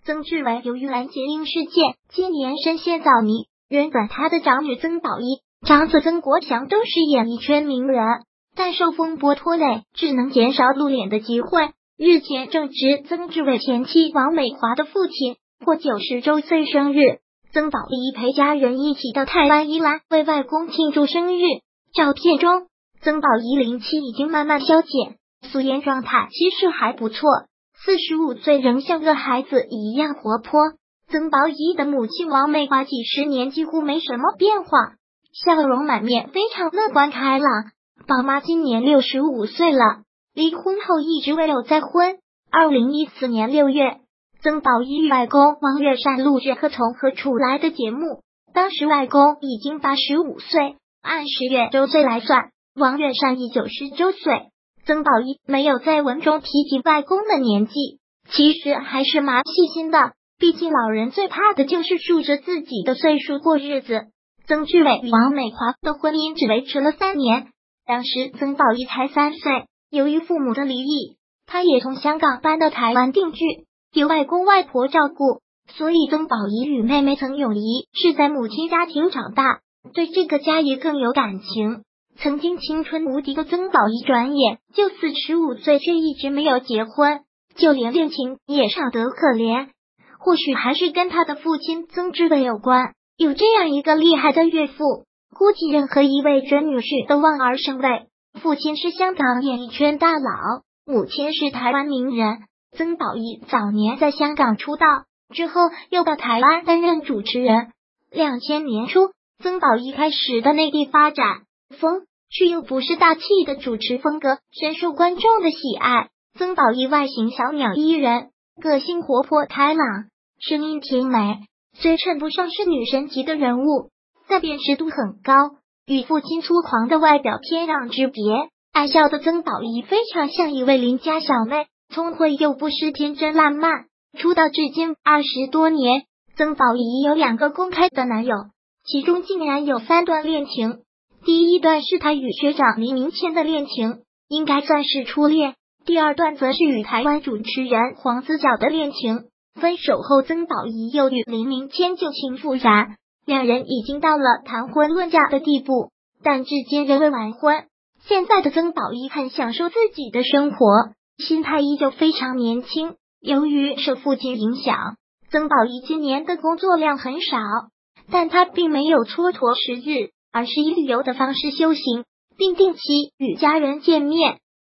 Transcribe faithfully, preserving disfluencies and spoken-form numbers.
曾志伟由于蓝洁瑛事件，今年深陷早迷。原本他的长女曾宝仪、长子曾国强都是演艺圈名人，但受风波拖累，只能减少露脸的机会。日前正值曾志伟前妻王美华的父亲过九十周岁生日，曾宝仪陪家人一起到台湾宜兰为外公庆祝生日。照片中，曾宝仪灵气已经慢慢消减，素颜状态其实还不错，四十五岁仍像个孩子一样活泼。曾宝仪的母亲王美华几十年几乎没什么变化，笑容满面，非常乐观开朗。宝妈今年六十五岁了，离婚后一直未有再婚。二零一四年六月，曾宝仪与外公王月善录制《和从何处来的》节目，当时外公已经八十五岁，按十月周岁来算，王月善已九十周岁。曾宝仪没有在文中提及外公的年纪，其实还是蛮细心的，毕竟老人最怕的就是数着自己的岁数过日子。曾志伟与王美华的婚姻只维持了三年，当时曾宝仪才三岁，由于父母的离异，他也从香港搬到台湾定居，由外公外婆照顾，所以曾宝仪与妹妹曾咏仪是在母亲家庭长大，对这个家也更有感情。曾经青春无敌的曾宝仪转眼就四十五岁，却一直没有结婚，就连恋情也少得可怜。或许还是跟他的父亲曾志伟有关，有这样一个厉害的岳父，估计任何一位准女婿都望而生畏。父亲是香港演艺圈大佬，母亲是台湾名人。曾宝仪早年在香港出道，之后又到台湾担任主持人。两千年初，曾宝仪开始的内地发展，风趣又不失大气的主持风格深受观众的喜爱。曾宝仪外形小鸟依人，个性活泼开朗，声音甜美，虽称不上是女神级的人物，但辨识度很高，与父亲粗犷的外表天壤之别。爱笑的曾宝仪非常像一位邻家小妹，聪慧又不失天真烂漫。出道至今二十多年，曾宝仪有两个公开的男友，其中竟然有三段恋情。第一段是他与学长黎明谦的恋情，应该算是初恋。第二段则是与台湾主持人黄子佼的恋情。分手后，曾宝仪又与黎明谦旧情复燃，两人已经到了谈婚论嫁的地步，但至今仍未完婚。现在的曾宝仪很享受自己的生活，心态依旧非常年轻。由于受父亲影响，曾宝仪今年的工作量很少，但他并没有蹉跎时日，而是以旅游的方式修行，并定期与家人见面。